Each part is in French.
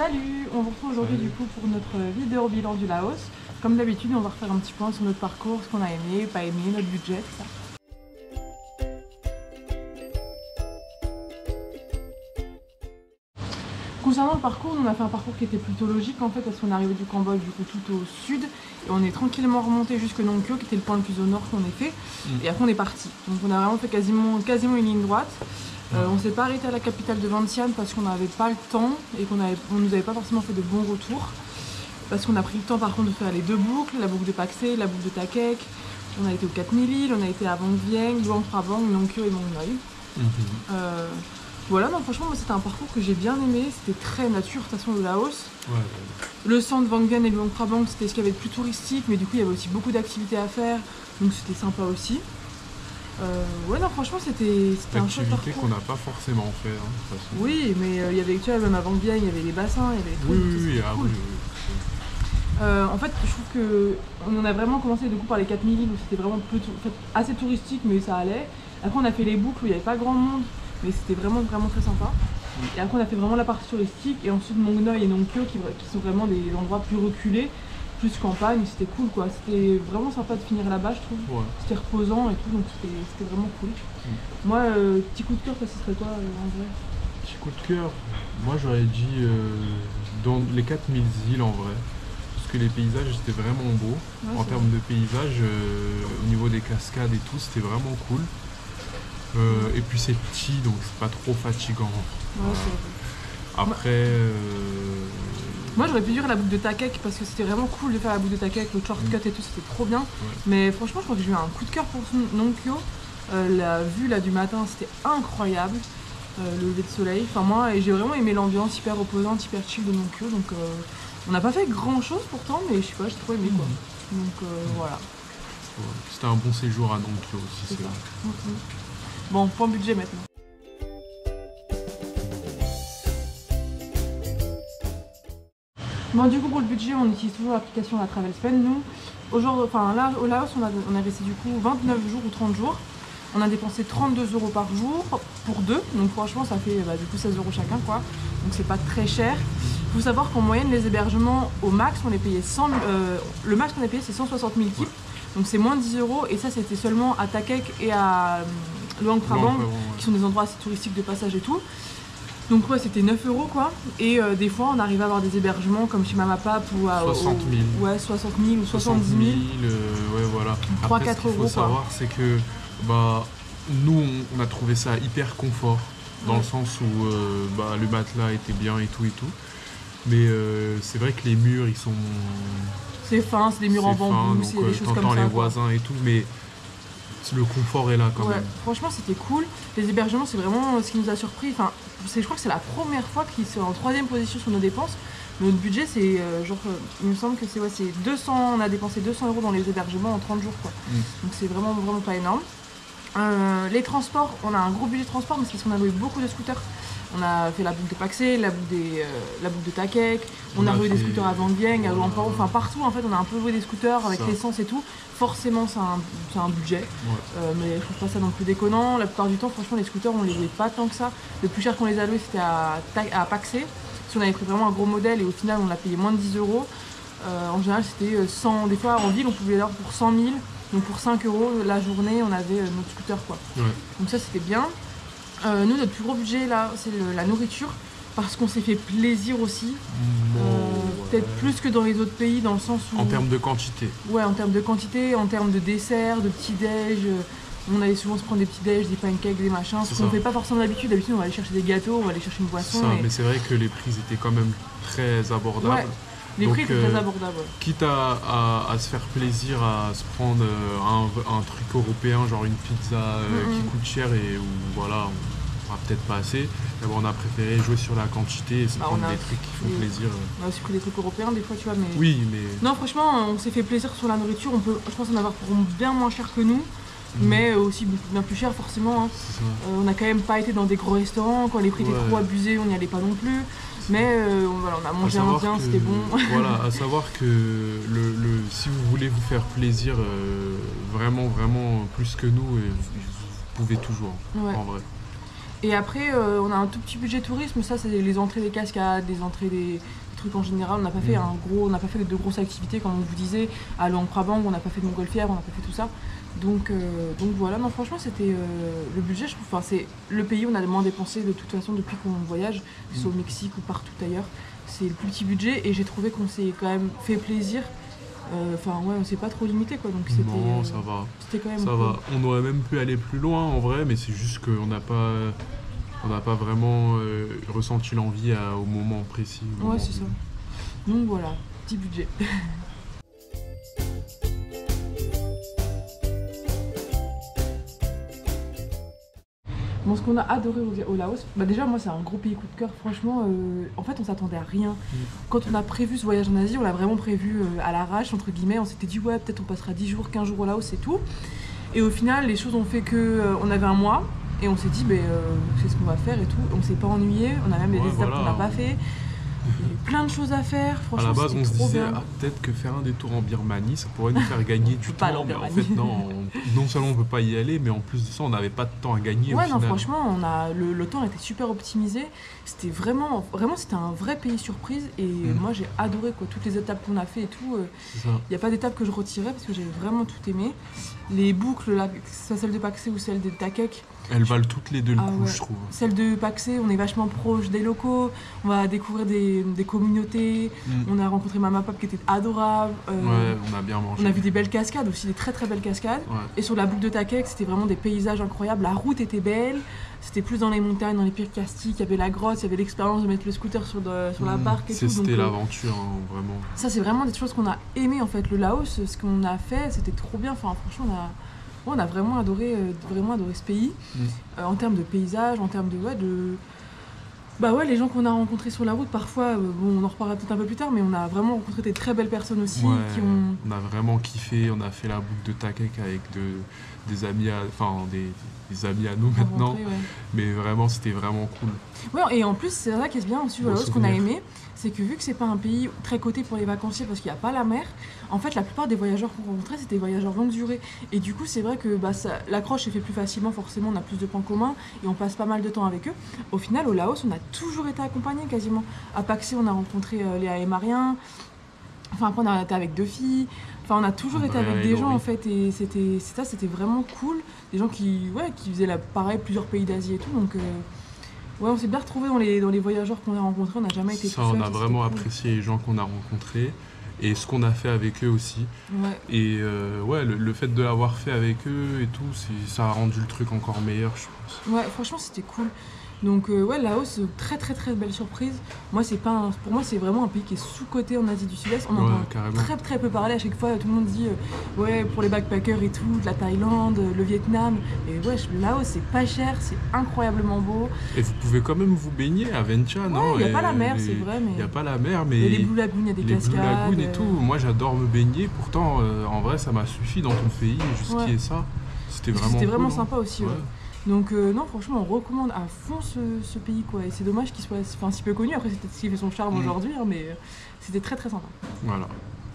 Salut, on vous retrouve aujourd'hui du coup pour notre vidéo bilan du Laos. Comme d'habitude, on va refaire un petit point sur notre parcours, ce qu'on a aimé, pas aimé, notre budget, tout ça. Concernant le parcours, on a fait un parcours qui était plutôt logique en fait, parce qu'on est arrivé du Cambodge du coup tout au sud et on est tranquillement remonté jusque Nong Keo qui était le point le plus au nord qu'on ait fait et après on est parti. Donc on a vraiment fait quasiment une ligne droite. On s'est pas arrêté à la capitale de Vientiane parce qu'on n'avait pas le temps et qu'on nous avait pas forcément fait de bons retours. Parce qu'on a pris le temps par contre de faire les deux boucles, la boucle de Pak Se, la boucle de Ta Kek. On a été aux 4000 îles, on a été à Vang Vieng, Luang Prabang, Nong Keo et Mang Noi. Voilà, non, franchement, moi c'était un parcours que j'ai bien aimé, c'était très nature, de toute façon, le Laos. Le centre Vang Vieng et Luang Prabang, c'était ce qu'il y avait de plus touristique, mais du coup, il y avait aussi beaucoup d'activités à faire, donc c'était sympa aussi. Ouais, non, franchement, c'était un chouette parcours. Activité qu'on n'a pas forcément fait, hein, de toute façon. Oui, mais il y avait, tu vois, même à Vang Vieng, il y avait les bassins, il y avait les trucs. Oui. En fait, je trouve que on a vraiment commencé du coup par les 4000 îles où c'était vraiment assez touristique, mais ça allait. Après, on a fait les boucles où il n'y avait pas grand monde, mais c'était vraiment très sympa. Et après, on a fait vraiment la partie touristique, et ensuite Mang Noi et Nong Keo qui sont vraiment des endroits plus reculés, plus campagne. C'était cool quoi. C'était vraiment sympa de finir là-bas, je trouve. Ouais. C'était reposant et tout, donc c'était vraiment cool. Moi, petit coup de cœur, ça serait quoi en vrai? Petit coup de cœur, moi j'aurais dit dans les 4000 îles en vrai. Que les paysages étaient vraiment beaux, en termes de paysages, au niveau des cascades et tout, c'était vraiment cool. Et puis c'est petit, donc c'est pas trop fatigant. Après... Moi j'aurais pu dire la boucle de Ta Kek parce que c'était vraiment cool de faire la boucle de Ta Kek, le shortcut et tout, c'était trop bien. Mais franchement je crois que j'ai eu un coup de cœur pour Nong Keo. La vue là du matin, c'était incroyable. Le lever de soleil, enfin moi, et j'ai vraiment aimé l'ambiance hyper reposante, hyper chill de Nong Keo, donc on n'a pas fait grand chose pourtant, mais je sais pas, j'ai trop aimé quoi. Donc voilà. C'était un bon séjour à Nong Keo aussi, c'est vrai. Bon, point budget maintenant. Bon, du coup pour le budget, on utilise toujours l'application La Travel Spend. Nous, aujourd'hui, enfin là au Laos, on est resté du coup 29 jours ou 30 jours. On a dépensé 32 € par jour pour deux, donc franchement ça fait du coup 16 € chacun quoi, donc c'est pas très cher. Il faut savoir qu'en moyenne les hébergements au max on les payait le max qu'on a payé c'est 160 000 kips, donc c'est moins 10 € et ça c'était seulement à Ta Kek et à Luang Prabang qui sont des endroits assez touristiques de passage et tout. Donc ouais c'était 9 € quoi, et des fois on arrive à avoir des hébergements comme chez Mamapap ou à 60 000. Ouais 60 000 ou 70 000. Ouais voilà. 3-4 € ce qu'il faut savoir c'est que nous on a trouvé ça hyper confort dans le sens où le matelas était bien et tout, mais c'est vrai que les murs ils sont... C'est fin, c'est des murs en bambou, c'est des choses comme ça. T'entends les voisins et tout, mais le confort est là quand même. Franchement c'était cool, les hébergements c'est vraiment ce qui nous a surpris, enfin, je crois que c'est la première fois qu'ils sont en 3e position sur nos dépenses. Notre budget c'est il me semble que c'est 200, on a dépensé 200 € dans les hébergements en 30 jours quoi. Donc c'est vraiment pas énorme. Les transports, on a un gros budget de transport mais c'est parce qu'on a loué beaucoup de scooters. On a fait la boucle de Pak Se, la boucle de Ta Kek, on a loué des scooters à Vang Vieng, à Luang Prabang, enfin partout en fait on a un peu loué des scooters avec l'essence et tout. Forcément c'est un budget, mais je trouve pas ça non plus déconnant. La plupart du temps franchement les scooters on les louait pas tant que ça. Le plus cher qu'on les a loués c'était à Pak Se. Si on avait pris vraiment un gros modèle et au final on l'a payé moins de 10 €. En général c'était 100, des fois en ville on pouvait l'avoir pour 100 000. Donc pour 5 € la journée, on avait notre scooter quoi. Donc ça c'était bien. Nous notre plus gros budget là, c'est la nourriture parce qu'on s'est fait plaisir aussi. Peut-être plus que dans les autres pays dans le sens où... En termes de quantité. Ouais, en termes de quantité, en termes de dessert, de petits-déj. On allait souvent se prendre des petits-déj, des pancakes, des machins. Ce qu'on ne fait pas forcément d'habitude. D'habitude on va aller chercher des gâteaux, on va aller chercher une boisson. Mais c'est vrai que les prix étaient quand même très abordables. Ouais. Les prix étaient très abordables. Quitte à se faire plaisir, à se prendre un truc européen, genre une pizza qui coûte cher et où voilà, on n'aura peut-être pas assez, on a préféré jouer sur la quantité et se prendre des trucs qui font plaisir. On a aussi pris des trucs européens des fois, tu vois, mais... Oui, mais... Non, franchement, on s'est fait plaisir sur la nourriture. Je pense en avoir pour bien moins cher que nous. Mais aussi bien plus cher forcément. On n'a quand même pas été dans des gros restaurants, quand les prix étaient trop abusés, on n'y allait pas non plus. Mais voilà, on a mangé indien, c'était bon. Voilà, à savoir que si vous voulez vous faire plaisir vraiment plus que nous, vous pouvez toujours, en vrai. Et après, on a un tout petit budget tourisme, ça c'est les entrées des cascades, les entrées des trucs en général. On n'a pas fait on n'a pas fait de grosses activités comme on vous disait, à Luang Prabang, on n'a pas fait de montgolfière, on n'a pas fait tout ça. Donc voilà, non franchement c'était le budget, je trouve, enfin c'est le pays où on a le moins dépensé de toute façon depuis qu'on voyage, que ce soit au Mexique ou partout ailleurs. C'est le plus petit budget et j'ai trouvé qu'on s'est quand même fait plaisir. Enfin ouais, on s'est pas trop limité quoi, donc c'était. Non, ça va. C'était quand même. Ça cool. va. On aurait même pu aller plus loin en vrai, mais c'est juste qu'on n'a pas vraiment ressenti l'envie au moment précis. Ouais, c'est ça. Donc voilà, petit budget. Bon, ce qu'on a adoré au Laos, bah déjà moi c'est un gros pays coup de cœur, franchement, en fait on s'attendait à rien. Quand on a prévu ce voyage en Asie, on l'a vraiment prévu à l'arrache, entre guillemets, on s'était dit ouais peut-être on passera 10 jours, 15 jours au Laos, c'est tout. Et au final les choses ont fait que on avait un mois, et on s'est dit c'est ce qu'on va faire et tout, on s'est pas ennuyé, on a même des étapes qu'on n'a pas fait. Il y a eu plein de choses à faire, franchement. À la base, on se disait bien. peut-être que faire un détour en Birmanie, ça pourrait nous faire gagner du pas temps. Mais en fait, non seulement on peut pas y aller, mais en plus de ça, on n'avait pas de temps à gagner. Ouais, au non, final. franchement, le temps était super optimisé. C'était vraiment, c'était un vrai pays surprise. Et moi, j'ai adoré quoi, toutes les étapes qu'on a fait et tout. Il n'y a pas d'étape que je retirais parce que j'ai vraiment tout aimé. Les boucles, là, que ce soit celle de Paksé ou celle de Takek. Elles valent toutes les deux le coup, je trouve. Celle de Paksé, on est vachement proche des locaux, on va découvrir des communautés, on a rencontré Mama Pop qui était adorable. Ouais, on a bien mangé. On a vu des belles cascades aussi, des très très belles cascades. Ouais. Et sur la boucle de Takek, c'était vraiment des paysages incroyables, la route était belle, c'était plus dans les montagnes, dans les pics kastiques, il y avait la grotte, il y avait l'expérience de mettre le scooter sur la barque et tout. C'était l'aventure, vraiment. Ça, c'est vraiment des choses qu'on a aimé en fait. Le Laos, ce qu'on a fait, c'était trop bien. Enfin, franchement, on a vraiment adoré ce pays, en termes de paysage, en termes de les gens qu'on a rencontrés sur la route, parfois, on en reparlera peut-être un peu plus tard, mais on a vraiment rencontré des très belles personnes aussi. On a vraiment kiffé, on a fait la boucle de Takek avec des amis, des amis à nous maintenant, mais vraiment c'était vraiment cool. Ouais, et en plus c'est vrai qu'est-ce bien aussi, ce qu'on a aimé, c'est que vu que c'est pas un pays très coté pour les vacanciers parce qu'il n'y a pas la mer, en fait la plupart des voyageurs qu'on rencontrait c'était des voyageurs longue durée. Et du coup c'est vrai que l'accroche s'est fait plus facilement, forcément on a plus de points communs et on passe pas mal de temps avec eux. Au final au Laos on a toujours été accompagnés quasiment. À Paksé on a rencontré Léa et Marien, enfin après on a été avec 2 filles, enfin on a toujours été avec des gens en fait, et c'était vraiment cool, des gens qui faisaient pareil plusieurs pays d'Asie et tout, donc on s'est bien retrouvés dans les voyageurs qu'on a rencontrés, on n'a jamais été tout seul. On a vraiment apprécié les gens qu'on a rencontrés et ce qu'on a fait avec eux aussi. Ouais. Et le fait de l'avoir fait avec eux et tout, ça a rendu le truc encore meilleur, je pense. Ouais, franchement c'était cool. Donc Laos, très très très belle surprise. Moi pour moi c'est vraiment un pays qui est sous-coté en Asie du Sud-Est. On entend très très peu parler, à chaque fois tout le monde dit pour les backpackers et tout, de la Thaïlande, le Vietnam. Et le Laos c'est pas cher, c'est incroyablement beau. Et vous pouvez quand même vous baigner à Vientiane, non? Il n'y a pas la mer, c'est vrai, mais. Il n'y a pas la mer, mais. Et les Blue Lagoon, il y a des cascades. Les Blue Lagoon et tout. Moi j'adore me baigner, pourtant en vrai ça m'a suffi dans ton pays, juste qu'il y ait ça. C'était vraiment cool, sympa aussi. Ouais. Donc non, franchement on recommande à fond ce pays quoi, et c'est dommage qu'il soit si peu connu, après c'est peut-être ce qui fait son charme aujourd'hui, mais c'était très très sympa. Voilà.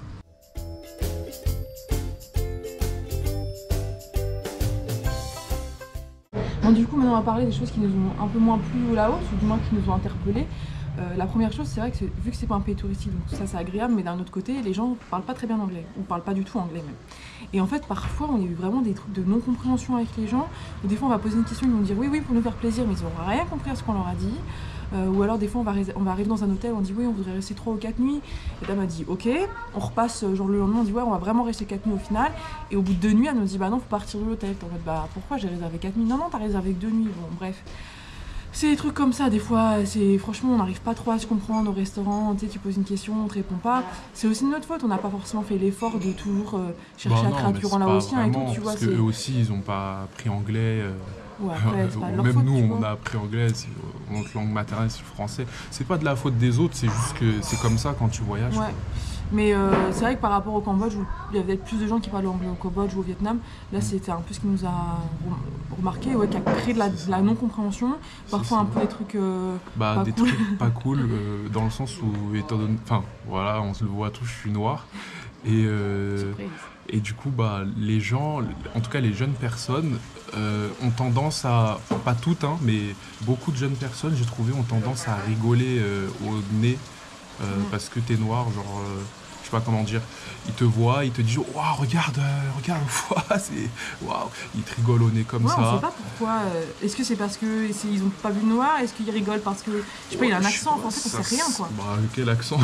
Bon, du coup maintenant on va parler des choses qui nous ont un peu moins plu au Laos, ou du moins qui nous ont interpellés. La première chose, c'est vrai que vu que c'est pas un pays touristique, donc ça c'est agréable, mais d'un autre côté, les gens parlent pas très bien anglais, ou parlent pas du tout anglais même. Et en fait, parfois, on a eu vraiment des trucs de non-compréhension avec les gens, où des fois on va poser une question, ils vont dire oui pour nous faire plaisir, mais ils n'ont rien compris à ce qu'on leur a dit. Ou alors des fois on va arriver dans un hôtel, on dit oui on voudrait rester 3 ou 4 nuits, et dame a dit ok, on repasse genre le lendemain, on dit on va vraiment rester 4 nuits au final, et au bout de 2 nuits elle nous dit non faut partir de l'hôtel. En fait pourquoi j'ai réservé 4 nuits? Non t'as réservé que 2 nuits, bon bref. C'est des trucs comme ça, des fois, franchement, on n'arrive pas trop à se comprendre au restaurant, tu poses une question, on te répond pas. C'est aussi de notre faute, on n'a pas forcément fait l'effort de toujours chercher la traduire en laotien et tout, tu vois. Parce qu'eux aussi, ils n'ont pas appris anglais. Après, c'est pas leur même faute, nous, on a appris anglais, notre langue maternelle, c'est le français. C'est pas de la faute des autres, c'est juste que c'est comme ça quand tu voyages. Ouais. Mais c'est vrai que par rapport au Cambodge, où il y avait plus de gens qui parlaient anglais au Cambodge ou au Vietnam, là c'était un peu ce qui nous a remarqué, qui a créé de la non-compréhension, parfois un peu des trucs des trucs pas cool, dans le sens où, on se le voit tous, je suis noir, Surprise. Et du coup, bah, les gens, en tout cas les jeunes personnes, ont tendance à, pas toutes, hein, mais beaucoup de jeunes personnes, j'ai trouvé, ont tendance à rigoler au nez parce que t'es noir, genre, je sais pas comment dire. Ils te voient, ils te disent, waouh, regarde, regarde, ouah, c'est, waouh, ils te rigolent au nez comme Ouais, on ça. sait pas pourquoi. Est-ce que c'est parce que ils ont pas vu le noir? Est-ce qu'ils rigolent parce que, je sais pas, il a un accent en français qu'on sait rien, quoi. Bah, quel accent.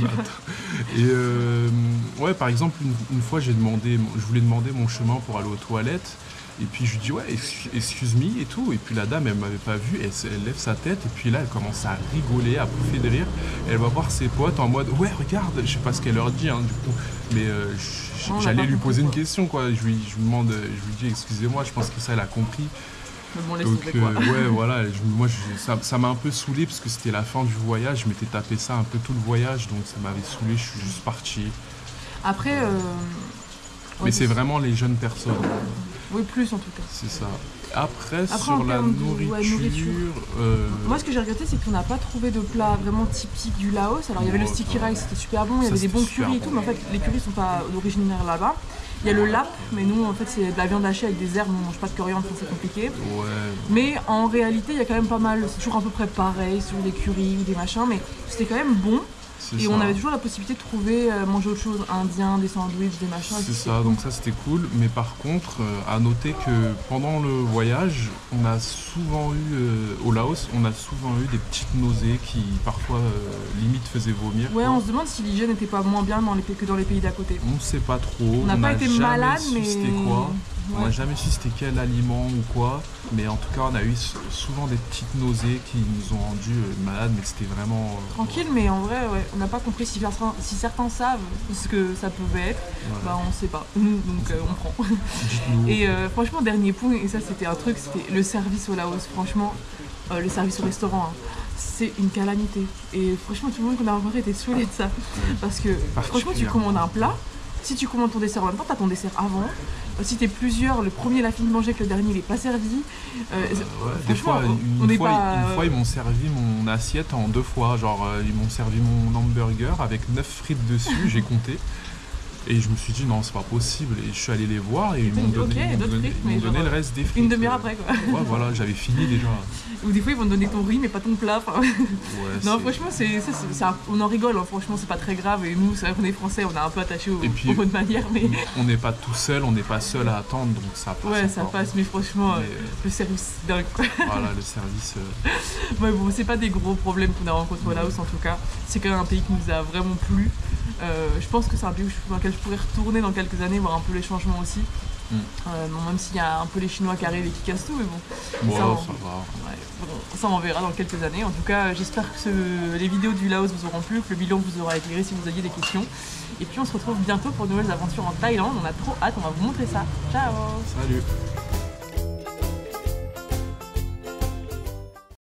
Et ouais, par exemple, une fois, je voulais demander mon chemin pour aller aux toilettes. Et puis je lui dis, ouais, excuse me et tout. Et puis la dame, elle m'avait pas vu. Elle lève sa tête. Et puis là, elle commence à rigoler, à pouffer de rire. Elle va voir ses potes en mode, ouais, regarde. Je sais pas ce qu'elle leur dit, hein, du coup. Mais j'allais lui poser une question, quoi. Je lui dis, excusez-moi, je pense que ça, elle a compris. Mais bon, laisse Donc, tomber, quoi. ouais, voilà, ça m'a un peu saoulé parce que c'était la fin du voyage. Je m'étais tapé ça un peu tout le voyage, donc ça m'avait saoulé. Je suis juste parti. Après, Mais c'est vraiment les jeunes personnes. oui, plus en tout cas. C'est ça. Après en sur la termes de nourriture. Moi, ce que j'ai regretté, c'est qu'on n'a pas trouvé de plat vraiment typique du Laos. Alors, il y avait le sticky rice, c'était super bon. Il y avait des bons currys et tout, mais en fait, les currys sont pas d'origine là-bas. Il y a le lap, mais nous, en fait, c'est de la viande hachée avec des herbes. On mange pas de coriandre, c'est compliqué. Ouais. Mais en réalité, il y a quand même pas mal. C'est toujours à peu près pareil sur des currys ou des machins, mais c'était quand même bon. Et on avait toujours la possibilité de trouver, manger autre chose, indien, des sandwichs, des machins. C'est ça, donc ça c'était cool. Mais par contre, à noter que pendant le voyage, on a souvent eu, au Laos, on a souvent eu des petites nausées qui parfois limite faisaient vomir. Ouais, quoi. on se demande si l'hygiène n'était pas moins bien que dans les pays d'à côté. On sait pas trop. On n'a pas été malade, mais. C'était quoi. Ouais. On n'a jamais su c'était quel aliment ou quoi. Mais en tout cas, on a eu souvent des petites nausées qui nous ont rendus malades, mais c'était vraiment. Tranquille, mais en vrai, ouais, on n'a pas compris si certains savent ce que ça pouvait être. Ouais. Bah, on sait pas. Donc, on prend. Dites-nous. Et franchement, dernier point, et ça, c'était un truc, c'était le service au Laos. Franchement, le service au restaurant, hein, c'est une calamité. Et franchement, tout le monde qu'on a rencontré était saoulé de ça. Parce que, franchement, tu commandes un plat. Si tu commandes ton dessert en même temps, t'as ton dessert avant. Si t'es plusieurs, le premier il a fini de manger que le dernier il est pas servi. Des fois, une fois, ils m'ont servi mon assiette en 2 fois. Genre, ils m'ont servi mon hamburger avec 9 frites dessus, j'ai compté. Et je me suis dit non, c'est pas possible. Et je suis allé les voir et ils m'ont donné le reste des frites. Une demi-heure après, quoi. Ouais, voilà, j'avais fini déjà. Ou des fois ils vont te donner ton riz mais pas ton plat. Ouais, non, franchement, on en rigole, hein. Franchement, c'est pas très grave. Et nous, c'est vrai qu'on est français, on est un peu attachés aux bonnes manières. Mais on n'est pas tout seul, on n'est pas seul à attendre, donc ça passe. Ouais, ça passe, mais franchement, le service dingue, quoi. Voilà, le service. Ouais, bon, c'est pas des gros problèmes qu'on a rencontrés au Laos en tout cas. C'est quand même un pays qui nous a vraiment plu. Je pense que c'est un pays dans lequel je pourrais retourner dans quelques années, voir un peu les changements aussi. Bon, même s'il y a un peu les Chinois qui arrivent et qui cassent tout, mais bon. Ouais, ça va. Ouais, bon, ça on verra dans quelques années. En tout cas, j'espère que les vidéos du Laos vous auront plu, que le bilan vous aura éclairé si vous aviez des questions. Et puis on se retrouve bientôt pour de nouvelles aventures en Thaïlande. On a trop hâte, on va vous montrer ça. Ciao! Salut!